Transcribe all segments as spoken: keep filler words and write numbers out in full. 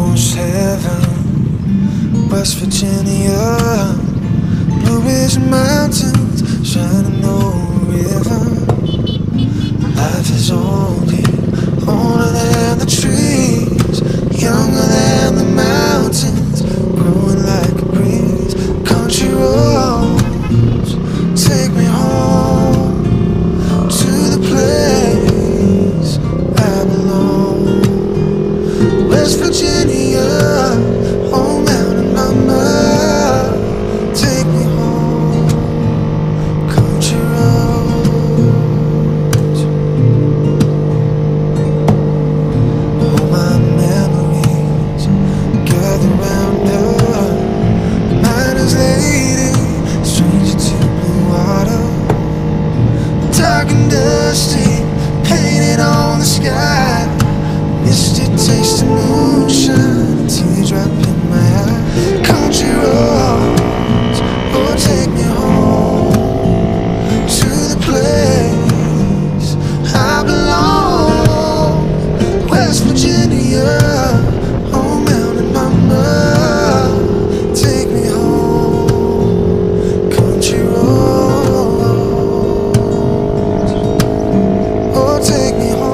almost heaven. West Virginia, Blue Ridge Mountains, shining over a river. Life is old here, older than the trees, younger than the mountains, growing like a breeze. Country roads, take me home to the place I belong. West Virginia, oh mountain mama, take me home. Country roads, all my memories gather round her. Miner's lady, stranger to blue water, dark and dusty, painted on the sky. Misty taste of moonshine, teardrop in my eye. Country roads, oh take me home to the place I belong. West Virginia, oh mountain mama, take me home. Country roads, oh take me home.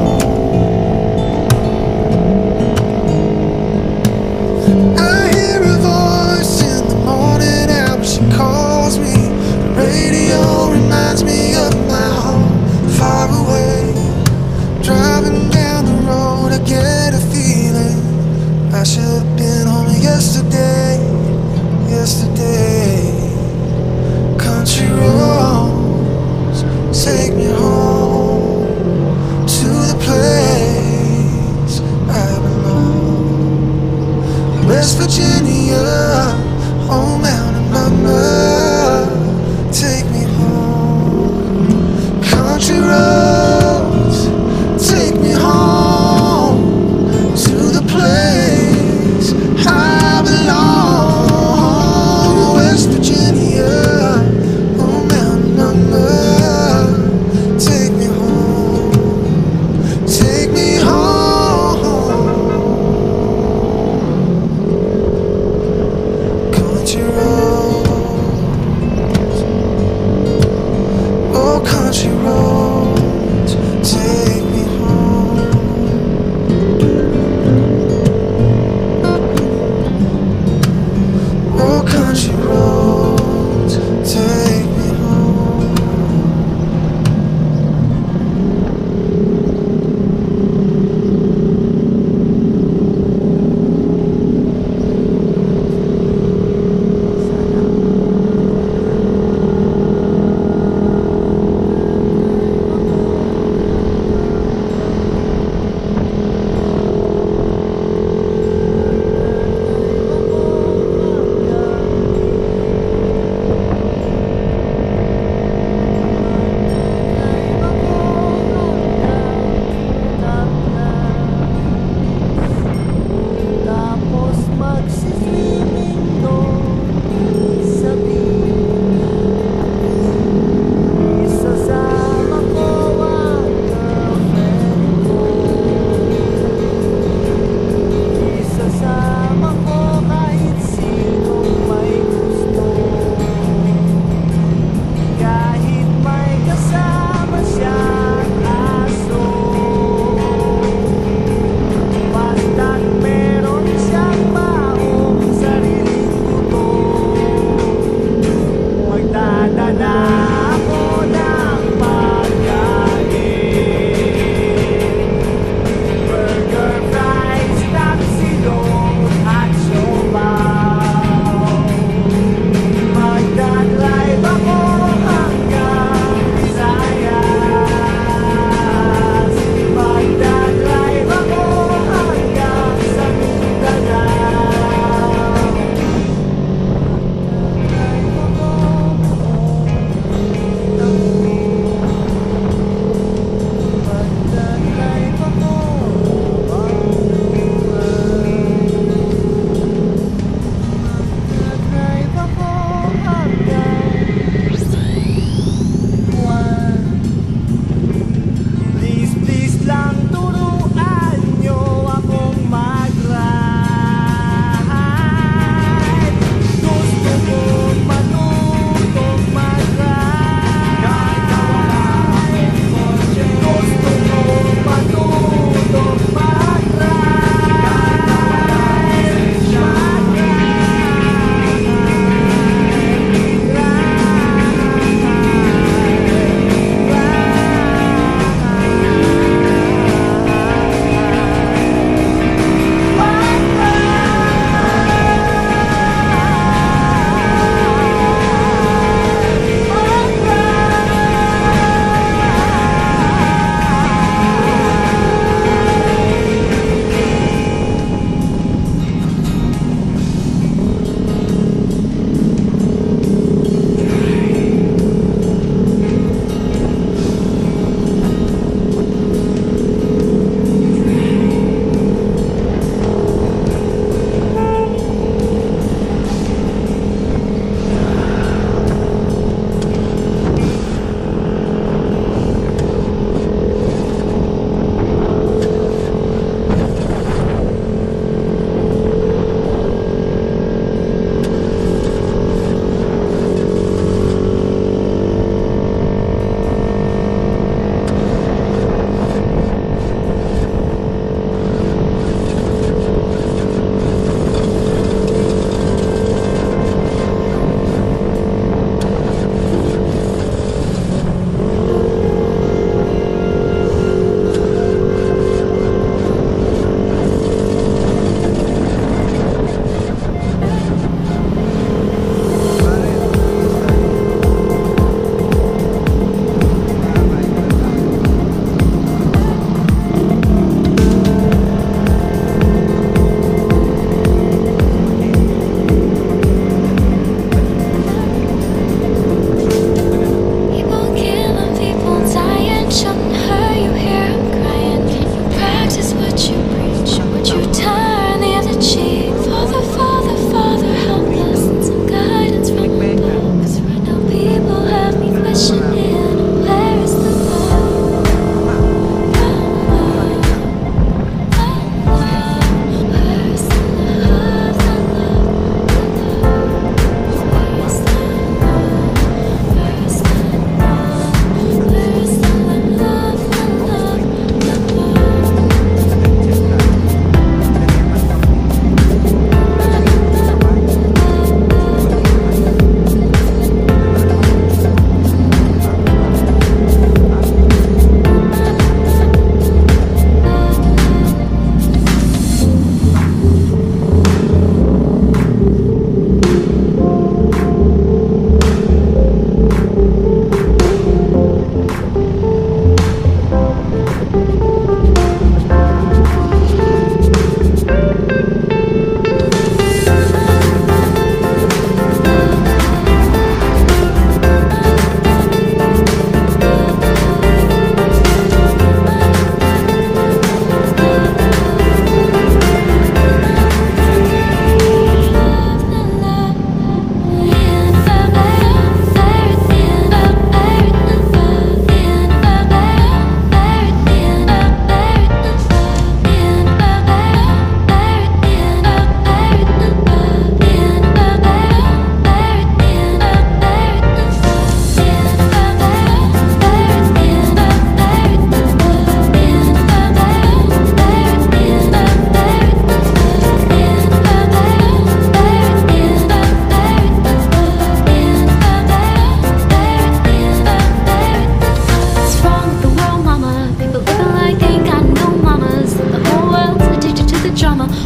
I hear a voice in the morning hour, she calls me. The radio reminds me of my home, far away. Driving down the road, I get a feeling I should have been home yesterday, yesterday. Country roads, take me home to the place I belong. West Virginia, oh mountain mama, take me home. Country roads, take me home to the place I belong. West Virginia, oh mountain mama, take me home, take me home.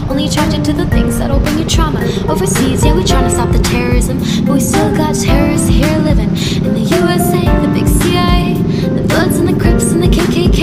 only attracted to the things that'll bring you trauma. Overseas, yeah, we trying to stop the terrorism, but we still got terrorists here living in the U S A, the big C I A, the Bloods and the Crips and the K K K.